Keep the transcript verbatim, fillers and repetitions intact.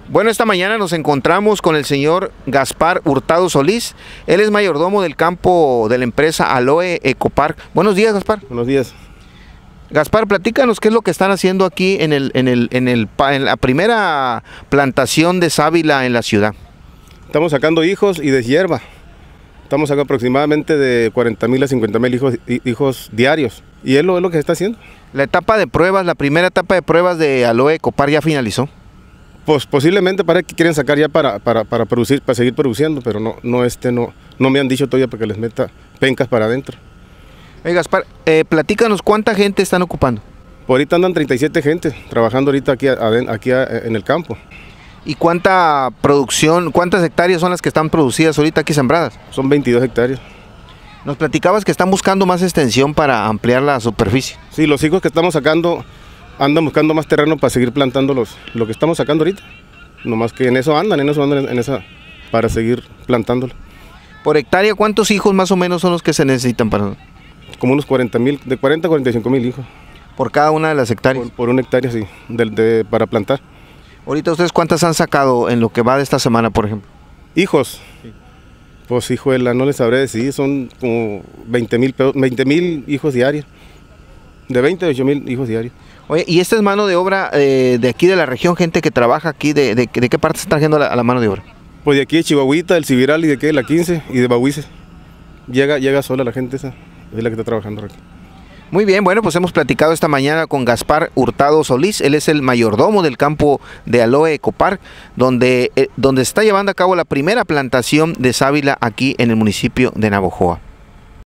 Bueno, esta mañana nos encontramos con el señor Gaspar Hurtado Solís. Él es mayordomo del campo de la empresa Aloe Ecopark. Buenos días, Gaspar. Buenos días. Gaspar, platícanos qué es lo que están haciendo aquí en, el, en, el, en, el, en la primera plantación de sábila en la ciudad. Estamos sacando hijos y deshierva. Estamos sacando aproximadamente de cuarenta mil a cincuenta mil hijos, hijos diarios. Y es lo, es lo que se está haciendo. La etapa de pruebas, la primera etapa de pruebas de Aloe Ecopark ya finalizó. Pues posiblemente parece que quieren sacar ya para, para, para producir, para seguir produciendo, pero no, no, este, no, no me han dicho todavía para que les meta pencas para adentro. Hey, Gaspar, eh, platícanos cuánta gente están ocupando. Por ahorita andan treinta y siete gente trabajando ahorita aquí, aquí en el campo. ¿Y cuánta producción, cuántas hectáreas son las que están producidas ahorita aquí sembradas? Son veintidós hectáreas. Nos platicabas que están buscando más extensión para ampliar la superficie. Sí, los hijos que estamos sacando andan buscando más terreno para seguir plantando los, lo que estamos sacando ahorita. Nomás que en eso andan, en eso andan, en esa, para seguir plantándolo. Por hectárea, ¿cuántos hijos más o menos son los que se necesitan para...? Como unos cuarenta mil, de cuarenta a cuarenta y cinco mil hijos. ¿Por cada una de las hectáreas? Por, por una hectárea, sí, de, de, para plantar. Ahorita, ¿ustedes cuántas han sacado en lo que va de esta semana, por ejemplo? ¿Hijos? Sí. Pues, hijuela, no les sabré decir, son como veinte mil hijos diarios. De veinte a ocho mil hijos diarios. Oye, ¿y esta es mano de obra eh, de aquí de la región, gente que trabaja aquí? ¿De, de, de qué parte se está trayendo la, a la mano de obra? Pues de aquí de Chihuahuita, del Civiral y de aquí de la quince y de Bahuises. Llega, llega sola la gente esa, es la que está trabajando aquí. Muy bien, bueno, pues hemos platicado esta mañana con Gaspar Hurtado Solís. Él es el mayordomo del campo de Aloe Ecopark, donde, eh, donde se está llevando a cabo la primera plantación de sábila aquí en el municipio de Navojoa.